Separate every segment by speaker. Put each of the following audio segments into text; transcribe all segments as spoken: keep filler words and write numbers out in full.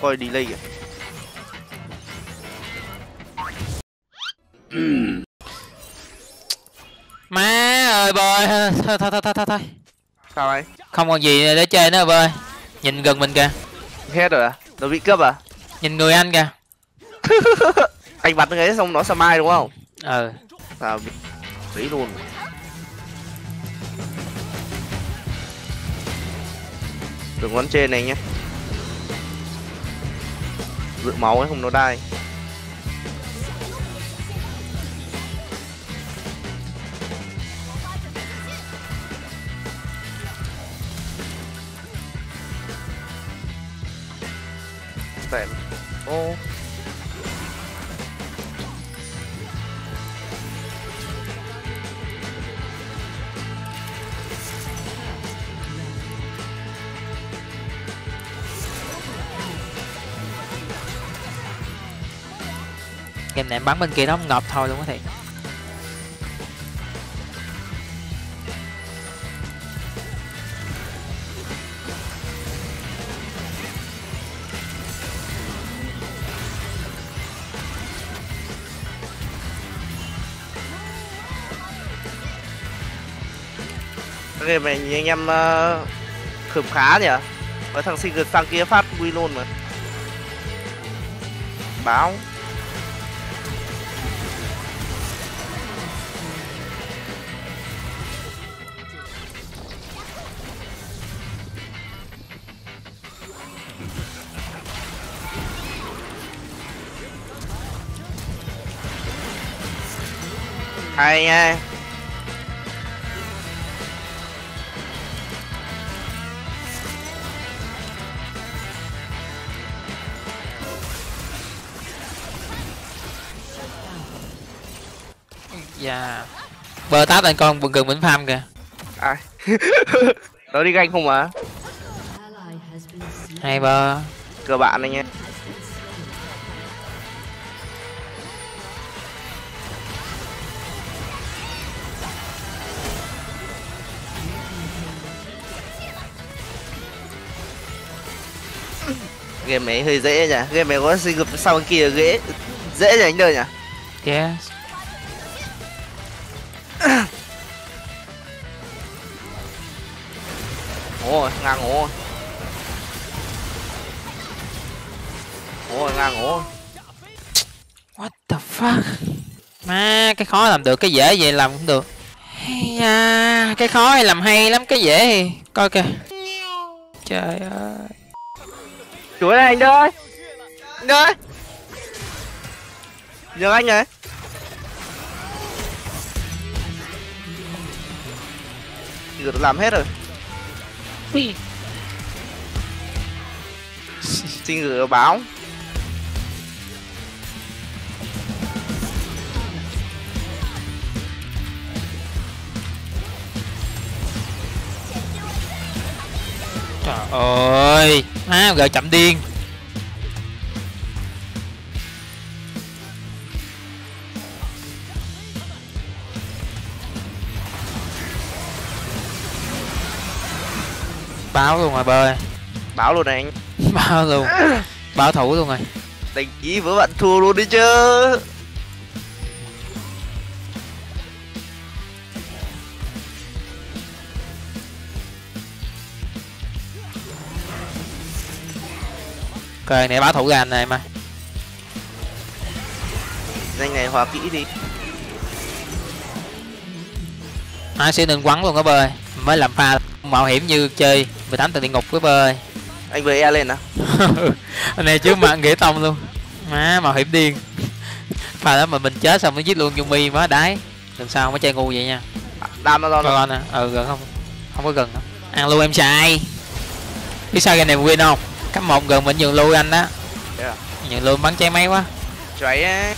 Speaker 1: coi delay kìa.
Speaker 2: Má ơi bơi, thôi thôi thôi thôi thôi.
Speaker 1: Sao ấy?
Speaker 2: Không còn gì để chơi nữa bơi. Nhìn gần mình kìa.
Speaker 1: Hết rồi à? Nó bị cướp à?
Speaker 2: Nhìn người anh kìa.
Speaker 1: Anh bắn cái xong nó smite đúng không?
Speaker 2: Ừ.
Speaker 1: Sao bị đấy luôn. Đừng ngón trên này nhé. Dự máu ấy không nó đai. Tẹm. Ô.
Speaker 2: Game này em bắn bên kia nó không ngợp thôi luôn á thiệt.
Speaker 1: Game này nhìn anh em uh, khớp khá nhỉ. Có thằng sinh sang kia phát quy luôn mà. Báo. Hay nha.
Speaker 2: Dạ. Bơ táp anh con gần gần mình farm kìa.
Speaker 1: Ai? Nó đi ganh không mà.
Speaker 2: Hay bơ.
Speaker 1: Cơ bạn anh nhé. Game này hơi dễ nhỉ. Game này có sinh gặp sau bên kia dễ dễ nhỉ anh đời nhỉ.
Speaker 2: Yes.
Speaker 1: Ôi ngang ôi. Ôi ngang ôi.
Speaker 2: What the fuck. Má cái khó làm được cái dễ vậy làm cũng được. Hay à, cái khó hay làm hay lắm, cái dễ thì coi kìa. Trời ơi.
Speaker 1: Chuối này anh ơi. Anh ơi. Nhớ anh này. Giờ làm hết rồi. Xin gửi báo.
Speaker 2: Trời ơi, má gợi chậm điên. Báo luôn rồi bơi.
Speaker 1: Báo luôn này anh.
Speaker 2: Báo luôn. Báo thủ luôn rồi.
Speaker 1: Đánh chí với bạn thua luôn đi chứ.
Speaker 2: Coi này báo thủ gành này mà.
Speaker 1: Danh này hòa kỹ đi.
Speaker 2: Ai sẽ đừng quắn luôn á bơi. Mới làm pha mạo hiểm như chơi mười tám tầng địa ngục với bơi.
Speaker 1: Anh vừa e lên à?
Speaker 2: Anh này chứ mạng nghĩa tông luôn. Má mạo hiểm điên. Pha đó mà mình chết xong nó giết luôn Yumi má đái. Lần sau mới chơi ngu vậy nha.
Speaker 1: Đam nó
Speaker 2: Con
Speaker 1: rồi.
Speaker 2: nè, ừ gần không? Không có gần đâu. Ăn luôn em trai. Biết sao game này win không? Cấp một gần mình nhường lui anh đó.
Speaker 1: Yeah.
Speaker 2: Nhường lui bắn cháy máy quá.
Speaker 1: Cháy á.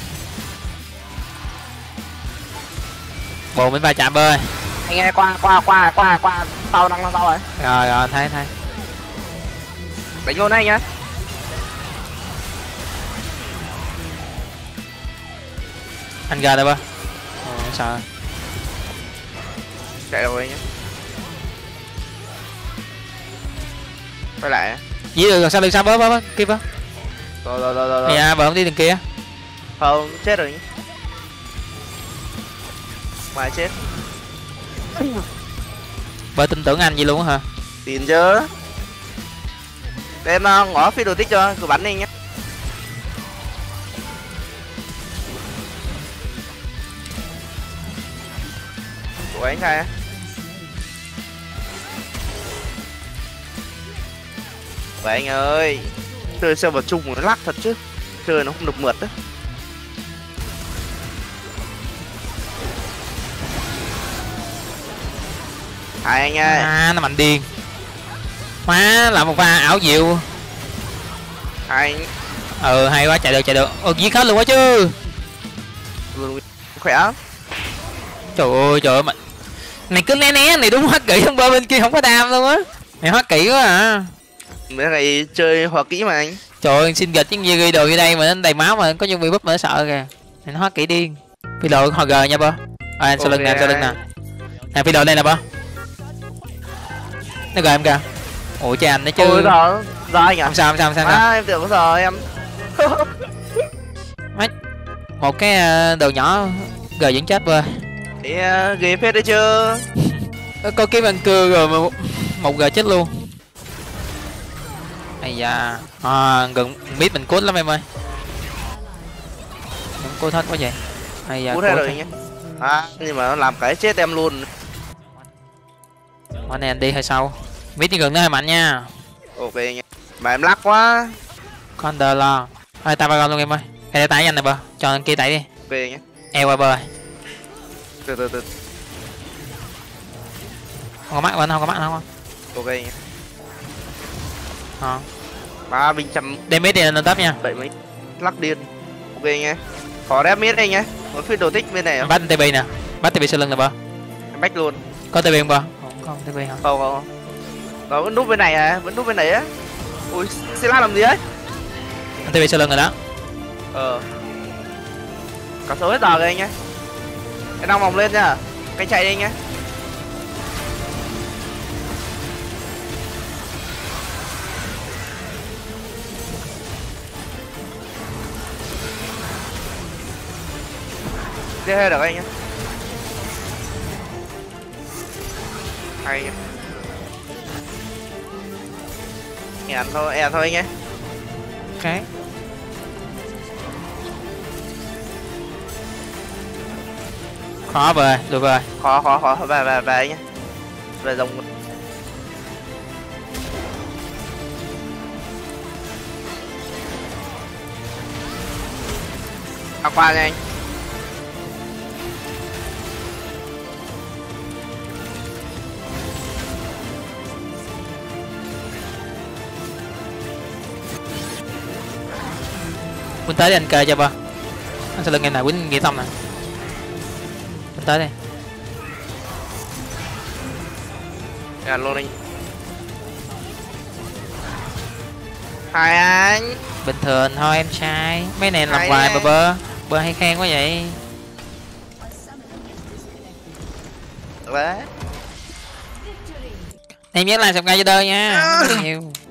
Speaker 2: Bồ mình va chạm bơi.
Speaker 1: Anh nghe qua qua qua qua qua tao đang tao rồi.
Speaker 2: Rồi rồi thấy thấy.
Speaker 1: Đánh luôn anh nhá.
Speaker 2: Anh ra đây bơ. Ồ, sợ.
Speaker 1: Chạy rồi anh nhá. Quay lại.
Speaker 2: Dí được sao được sao bơ bơ bơ kia bơ.
Speaker 1: Rồi rồi rồi rồi.
Speaker 2: Dạ bờ không đi đường kia.
Speaker 1: Không, chết rồi. Mà chết.
Speaker 2: Bờ tin tưởng anh gì luôn hả?
Speaker 1: Tin chứ. Để em uh, ngỏ phi đồ tích cho, cứ bắn đi nhé. Của anh khai á. Vậy anh ơi, chơi server chung nó lắc thật chứ, chơi nó không được mượt đó. Hai anh ơi.
Speaker 2: À nó mạnh điên. Má làm một pha ảo diệu.
Speaker 1: Hai anh.
Speaker 2: Ừ hay quá, chạy được chạy được. Ừ giết hết luôn quá chứ.
Speaker 1: Khỏe.
Speaker 2: Trời ơi trời ơi mày. Này cứ né né này đúng hóa kỹ, không bơ bên kia không có đam luôn á. Mày hóa kỹ quá à.
Speaker 1: Mấy này chơi hóa kỹ mà anh.
Speaker 2: Trời ơi xin gịch những gì ghi đồ như đây mà nó đầy máu mà có nhân viên búp mà nó sợ kìa. Mày nó hóa kỹ điên. Phi đồ hồi gờ nha bơ. À, anh sau lưng nè, sau lưng nè. Nè phi đồ đây nè bơ. Nó gờ em kìa. Ủa cha anh nó chứ.
Speaker 1: Ôi rồi, rồi anh à.
Speaker 2: Không sao không sao không sao.
Speaker 1: À, em tưởng có rồi em.
Speaker 2: Mấy một cái đồ nhỏ gờ vẫn chết bơ.
Speaker 1: Thì uh, ghê phết đấy chứ.
Speaker 2: Có cái băng cưa rồi mà một gờ chết luôn. Ây da. À, gần mid mình cốt lắm em ơi. Không cốt hết quá vậy. Ây da.
Speaker 1: Cút hết rồi nhé. À, nhưng mà nó làm cái chết em luôn.
Speaker 2: Con này anh đi hơi sâu. Mid đi gần nó hơi mạnh nha.
Speaker 1: Ok nha. Mà em lắc quá.
Speaker 2: Con đờ lo. Thôi tao ba con luôn em ơi. Cái tay anh này bơ. Cho anh kia tẩy đi.
Speaker 1: Ok nhé.
Speaker 2: Eo qua bơ.
Speaker 1: Từ từ từ.
Speaker 2: Không có mắt bên, không có mắt không.
Speaker 1: Ok nhé.
Speaker 2: Ờ.
Speaker 1: Ba bình chấm.
Speaker 2: Đem mid đi lên top nha.
Speaker 1: Bảy mấy. Lắc điên. Ok nhé. Khó đép mid đây nhé. Có phi đồ tích bên này không?
Speaker 2: Bắt tê bê nè. Bắt tê bê sau lưng nè bơ.
Speaker 1: Em bách luôn.
Speaker 2: Có tê bê không bơ? Không, không tê bê hả?
Speaker 1: Không không. Nó vẫn núp bên này à, vẫn núp bên này á. Ui, Sila làm gì ấy?
Speaker 2: tê bê sau lưng rồi đó.
Speaker 1: Ờ. Có số hết giờ rồi anh nhé. Cái đong vòng lên nha. Cái chạy đi anh nhé. Đi hết được anh nhé. Hay nhé. Èn thôi, èn thôi anh nhé.
Speaker 2: Ok. Khó bơ, được rồi.
Speaker 1: Khó khó khó về về về anh nhé. Về dòng. À, qua nha anh.
Speaker 2: Quýnh tới đi anh kê cho bơ. Anh sau lưng em này quýnh nghĩa xong nè. Quýnh tới đi.
Speaker 1: Èn luôn anh. Hai anh.
Speaker 2: Bình thường thôi em trai. Mấy này làm
Speaker 1: Hay
Speaker 2: hoài
Speaker 1: đấy.
Speaker 2: mà bơ. Bơ hay khen quá vậy.
Speaker 1: Đấy.
Speaker 2: Em nhớ like subscribe cho đơ nha. Nhiều.